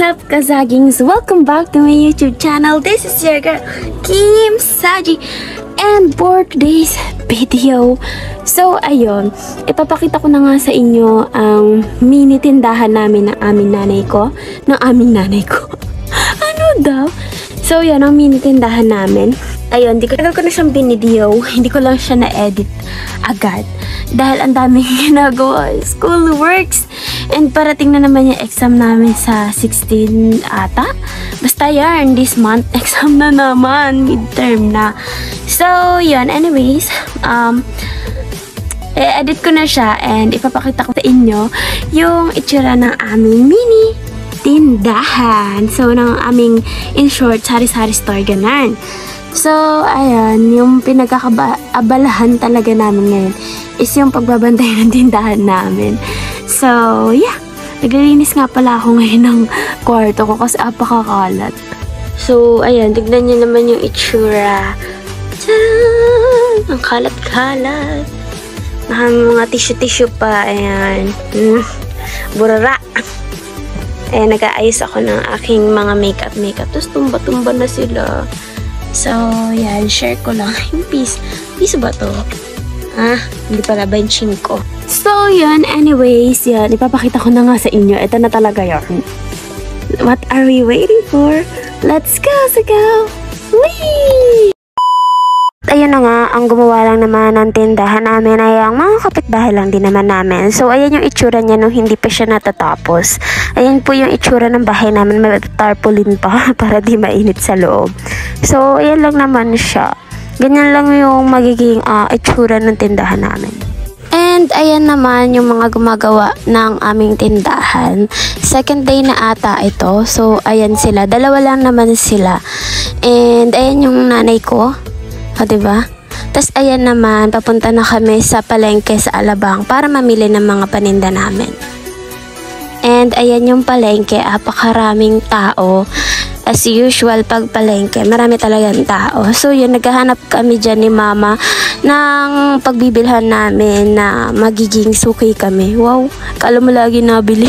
up, Kazagings? Welcome back to my YouTube channel. This is your girl, Kim Saji. And for today's video, so ayun, ipapakita ko na nga sa inyo ang mini tindahan namin ng aming nanay ko. Ano daw? So yan, ang mini tindahan namin. Ayun, tagal ko na siyang binideo. Hindi ko lang siya na-edit agad. Dahil ang daming ginagawa, school works. And parating na naman yung exam namin sa 16 ata. Basta yan, this month, exam na naman. Midterm na. So, yun. Anyways, edit ko na siya and ipapakita ko sa inyo yung itsura ng aming mini tindahan. So, ng aming, in short, sari-sari store, ganun. So, ayan, yung pinagkakaabalahan talaga namin ngayon is yung pagbabantay ng tindahan namin. So, yeah. Naglilinis nga pala ako ngayon ng kwarto ko kasi apakakalat. So, ayan, tignan nyo naman yung itsura. Tadaan! Ang kalat-kalat. Mga tissue-tissue pa. Ayan. Burara. Ayan, nag-aayos ako ng aking mga makeup. Tapos tumba-tumba na sila. So, yan. Share ko lang. Yung piece. Piece ba to? Hindi pala. Benching ko. So, yan. Anyways, yan. Ipapakita ko na nga sa inyo. Ito na talaga yun. What are we waiting for? Let's go! Whee! Ayun na nga, ang gumawa lang naman ng tindahan namin ay ang mga kapitbahay lang din naman namin. So, ayan yung itsura niya nung hindi pa siya natatapos. Ayan po yung itsura ng bahay namin. May tarpaulin pa para di mainit sa loob. So, ayan lang naman siya. Ganyan lang yung magiging itsura ng tindahan namin. And, ayan naman yung mga gumagawa ng aming tindahan. Second day na ata ito. So, ayan sila. Dalawa lang naman sila. And, ayan yung nanay ko. O, diba? Tapos, ayan naman, papunta na kami sa palengke sa Alabang para mamili ng mga paninda namin. And, ayan yung palengke, apakaraming tao. As usual, pag palengke, marami talagang tao. So, yun, naghahanap kami dyan ni Mama ng pagbibilhan namin na magiging suki kami. Wow, kala mo lagi nabili.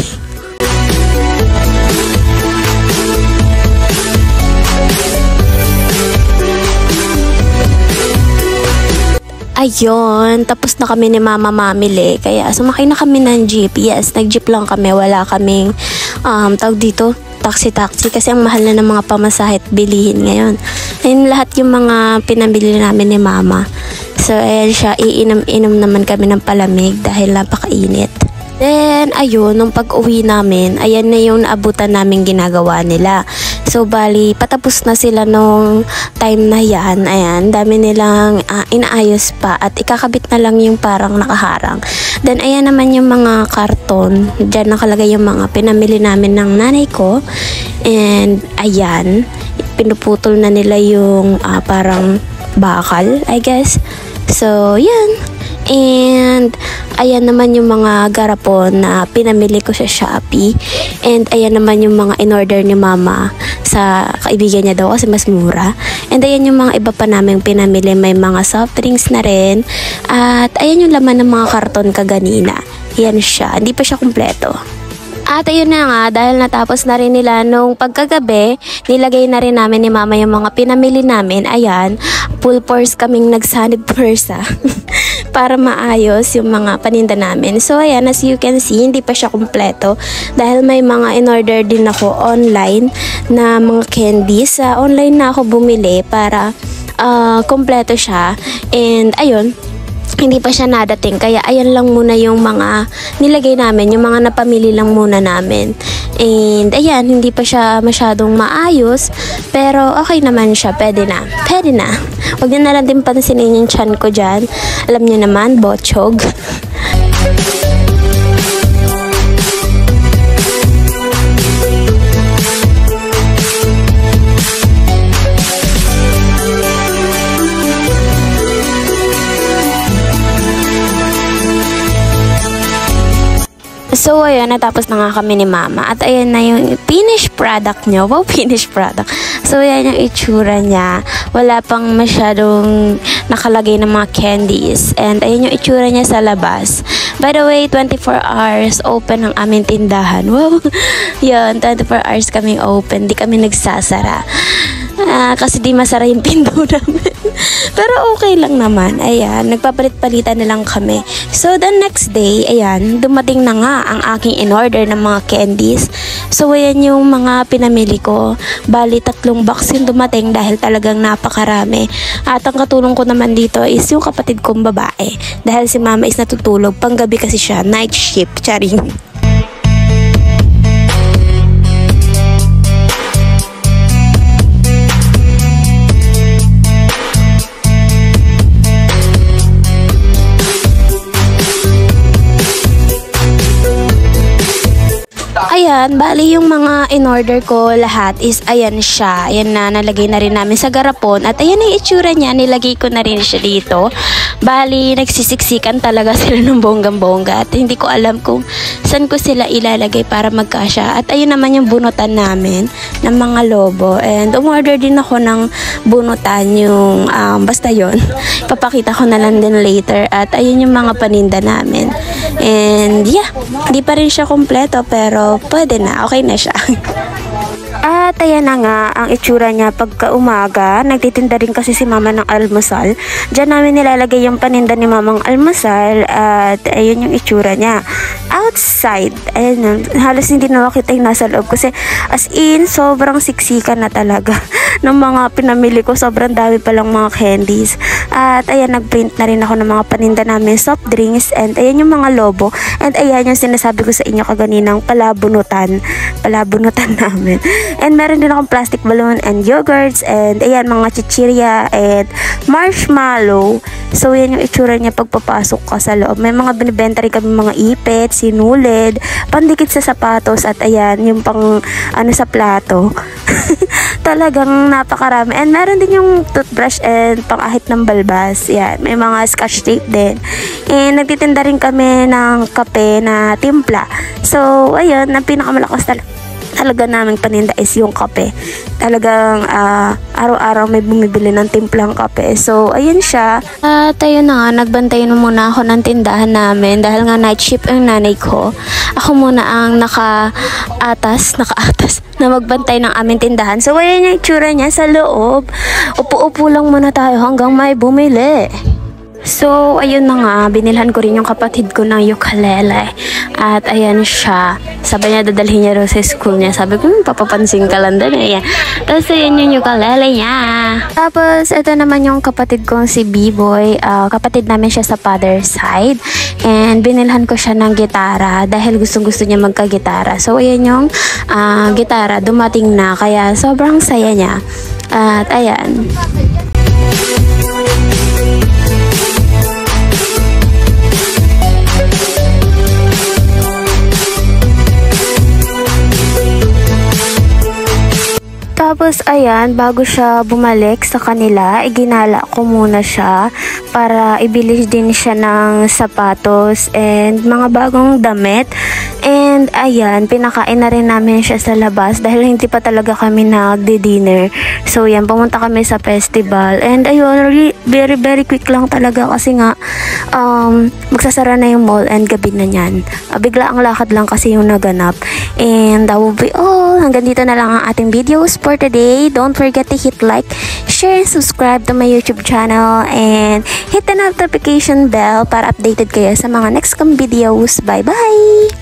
Ayun, tapos na kami ni Mama mamili. Kaya sumakay na kami ng jeep. Yes, nag-jeep lang kami. Wala kaming, tawag dito, taxi. Kasi ang mahal na ng mga pamasahe at bilihin ngayon. Ayun lahat yung mga pinabili namin ni Mama. So, ayan siya. Iinom naman kami ng palamig dahil napakainit. Then, ayun, nung pag-uwi namin, ayan na yung naabutan namin ginagawa nila. So, bali, patapos na sila nung time na yan. Ayan, dami nilang inaayos pa at ikakabit na lang yung parang nakaharang. Then, ayan naman yung mga karton. Diyan nakalagay yung mga pinamili namin ng nanay ko. And, ayan, pinuputol na nila yung parang bakal, I guess. So, yan. And, ayan naman yung mga garapon na pinamili ko sa Shopee. And, ayan naman yung mga in-order ni Mama sa kaibigan niya daw kasi mas mura. And, ayan yung mga iba pa namin pinamili. May mga soft drinks na rin. At, ayan yung laman ng mga karton kaganina. Yan siya. Hindi pa siya kumpleto. At ayun na nga, dahil natapos na rin nila nung pagkagabi, nilagay na rin namin ni Mama yung mga pinamili namin. Ayan, full force kaming nagsanid pursa para maayos yung mga paninda namin. So ayan, as you can see, hindi pa siya kumpleto dahil may mga in-order din ako online na mga candies. Online na ako bumili para kumpleto siya. And ayun, hindi pa siya nadating. Kaya ayan lang muna yung mga nilagay namin, yung mga napamili lang muna namin. And ayan, hindi pa siya masyadong maayos. Pero okay naman siya. Pwede na. Huwag niyo na lang din pansinin yung chan ko dyan. Alam niyo naman, botchog. So, ayun, natapos na nga kami ni Mama. At ayan na yung finished product niya. Wow, finished product. So, ayan yung itsura niya. Wala pang masyadong nakalagay ng mga candies. And ayan yung itsura niya sa labas. By the way, 24 hours open ang aming tindahan. Wow, yun, 24 hours kami open. Di kami nagsasara. Kasi di masara yung pinto namin. Pero okay lang naman. Ayan, nagpapalit-palitan na lang kami. So, the next day, ayan, dumating na nga ang aking in-order ng mga candies. So, ayan yung mga pinamili ko. Bali, 3 box yung dumating dahil talagang napakarami. At ang katulong ko naman dito is yung kapatid kong babae. Dahil si Mama is natutulog. Panggabi kasi siya, night shift. Charing. Ayan, bali yung mga in-order ko lahat is ayan siya. Ayan na, nalagay na rin namin sa garapon. At ayan yung itsura niya, nilagay ko na rin siya dito. Bali, nagsisiksikan talaga sila ng bonggang-bongga. At hindi ko alam kung saan ko sila ilalagay para magkasya. At ayun naman yung bunutan namin ng mga lobo. And umorder din ako ng bunutan yung, basta yon. Papakita ko na lang din later. At ayun yung mga paninda namin. And yeah, hindi pa rin siya kompleto pero pwede na, okay na siya. At ayan na nga ang itsura niya pagka umaga. Nagtitinda rin kasi si Mama ng almusal. Diyan namin nilalagay yung paninda ni Mamang almusal. At ayun yung itsura niya outside. Ayan, halos hindi na makita yung nasa loob kasi as in sobrang siksikan na talaga ng mga pinamili ko. Sobrang dami palang mga candies. At ayan, nagprint na rin ako ng mga paninda namin, soft drinks. And ayan yung mga lobo. And ayan yung sinasabi ko sa inyo kaganinang palabunutan namin. And meron din akong plastic balloon and yogurts and ayan mga chichirya and marshmallow. So yan yung itsura niya pagpapasok ka sa loob. May mga binibenta rin kami mga ipit, sinulid, pandikit sa sapatos at ayan yung pang ano sa plato. Talagang napakarami. And meron din yung toothbrush and pang-ahit ng balbas. Yan, may mga scotch tape din. And nagtitinda rin kami ng kape na timpla. So ayun, ang pinakamalakas talaga naming paninda is yung kape. Talagang araw-araw may bumibili ng timplang kape. So, ayun siya. At ayun na nga, nagbantay na muna ako ng tindahan namin dahil nga night shift ang nanay ko. Ako muna ang nakaatas na magbantay ng aming tindahan. So, ayun yung itsura niya sa loob. Upo-upo lang muna tayo hanggang may bumili. So, ayun na nga, binilhan ko rin yung kapatid ko ng ukulele. At ayan siya. Sabi niya, dadalhin niya raw sa school niya. Sabi ko, papapansin ka lang doon. Ayan. Tapos, ayan yung ukulele niya. Tapos, ito naman yung kapatid kong si B-Boy. Kapatid namin siya sa father's side. And binilhan ko siya ng gitara dahil gustong-gusto niya magka-gitara. So, ayan yung gitara. Dumating na. Kaya, sobrang saya niya. At ayan. Tapos, ayan, bago siya bumalik sa kanila, iginala ko muna siya para ibili din siya ng sapatos and mga bagong damit. And, ayan, pinakain na rin namin siya sa labas dahil hindi pa talaga kami nagdi-dinner. So, yan, pumunta kami sa festival. And, ayun, very, very quick lang talaga kasi nga, magsasara na yung mall and gabi na yan. Bigla ang lakad lang kasi yung naganap. And, that will be all. Hanggang dito na lang ang ating videos for today. Don't forget to hit like, share, and subscribe to my YouTube channel. And, hit the notification bell para updated kayo sa mga next kong videos. Bye-bye!